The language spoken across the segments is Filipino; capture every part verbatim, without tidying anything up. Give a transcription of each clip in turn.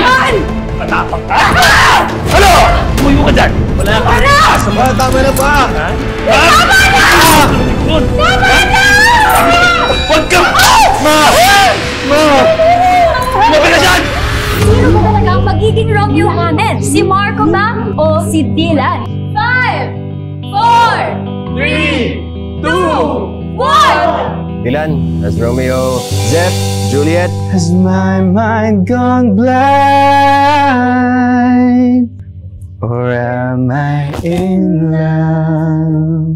yan! Matapang ka! Ano? Tuyo ka dyan! Wala ka! Pa, tama na pa! Ha? Tama na! Tama na! Huwag ka! Ma! Ma! Huwag ka dyan! Sino ba talaga ang magiging Romeo namin? Si Marco ba o si Dylan? Five, four, Three! Two! one! Dylan, as Romeo. Zeph, Juliet. Has my mind gone blind? Or am I in love?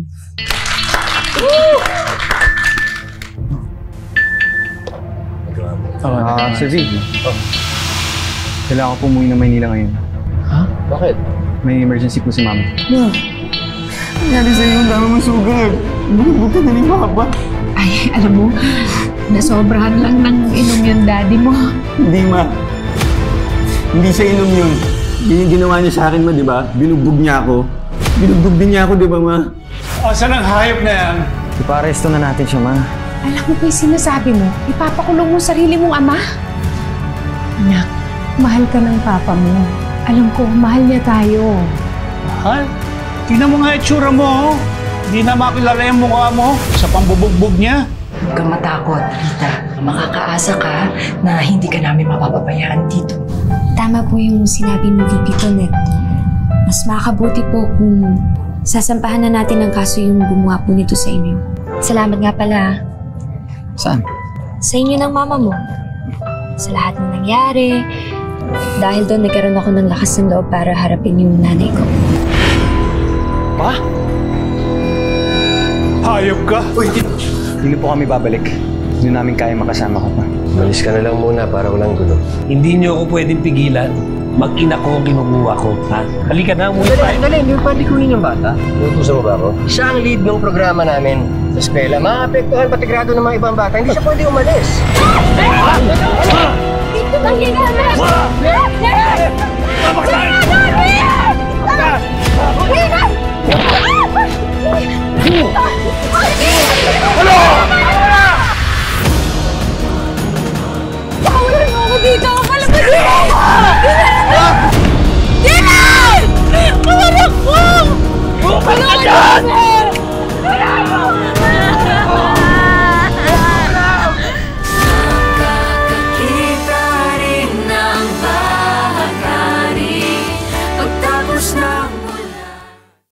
Ah, Sir Vic. Oh. Kailangan ko po umuwi ng Maynila ngayon. Ha? Bakit? May emergency po si Mama. Ma! Nangyari sa'yo yung dami mong sugar. Bugbog ka na ni Papa. Ay, alam mo, nasobrahan lang ng inom yung daddy mo. Hindi, Ma. Hindi siya inom yun. Yun yung ginawa niya sa akin, Ma, di ba? Binugbog niya ako. Binugbog din niya ako, di ba, Ma? Asan ang hayop na yan? Iparesto na natin siya, Ma. Alam mo ba yung sinasabi mo? Ipapakulong mo sarili mong ama? Anak, mahal ka ng papa mo. Alam ko, mahal niya tayo. Mahal? Tingnan mo nga itsura mo, oh. Hindi na makilala yung mukha mo sa pambubugbog niya. Huwag kang matakot, Rita. Makakaasa ka na hindi ka namin mapapabayaan dito. Tama po yung sinabi ni V P Tonet. Mas makabuti po kung sasampahan na natin ang kaso yung gumawa po nito sa inyo. Salamat nga pala. Saan? Sa inyo ng mama mo. Sa lahat ng nangyari. Dahil doon nagkaroon ako ng lakas ng loob para harapin yung nanay ko. Pa? Hayop ka? Uy! Hindi po kami babalik. Hindi namin kaya makasama ka pa. Malis ka na lang muna para walang gulo. Hindi niyo ako pwedeng pigilan. Mag-ina ko ang kinukuha ko, ha? Halika na, umuwi tayo. Dali, hindi pwede kunin yung bata. Inutusan mo ba ako? Siya ang lead ng programa namin sa eskwela. Maapektuhan pati grado ng mga ibang bata. Hindi siya pwede umalis. Dito ba ginagawa? Mama! Ginagawa!